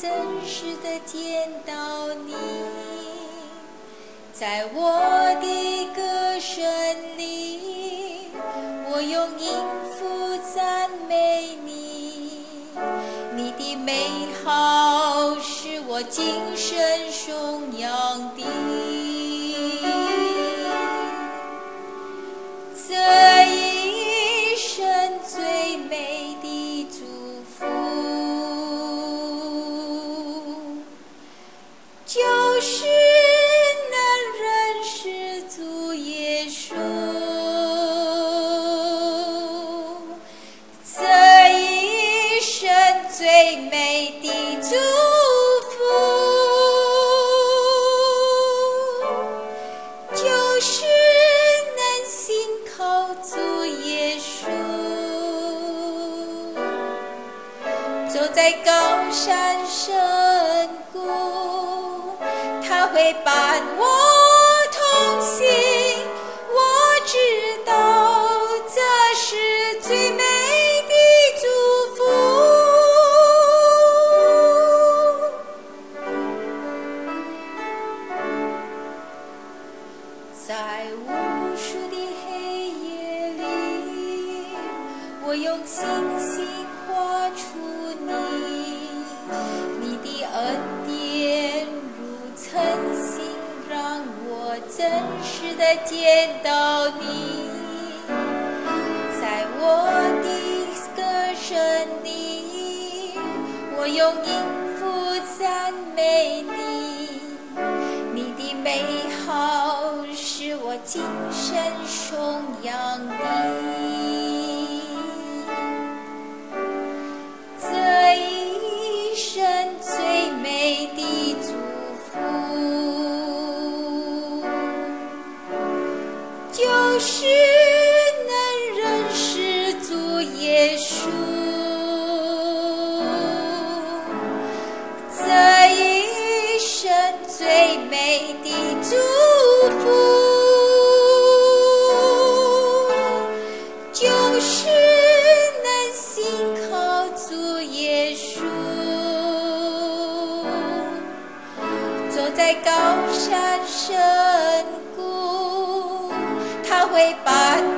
真实的见到你，在我的歌声里，我用音符赞美你，你的美好是我今生颂扬的。这一生最美的祝福，就是能认识主耶稣。这一生最美的祝福，就是能信靠主耶稣。走在高山深谷，他会伴我同行，我知道这是最美的祝福。在无数的黑夜里，我用星星画出你的恩典如晨星，让我真实的见到你。在我的歌声里，我用音符赞美你，你的美好是我今生颂扬的。这一生最美的祝福，就是能认识主耶稣。这一生最美的祝福，就是能信靠主耶稣。走在高山深谷，他会把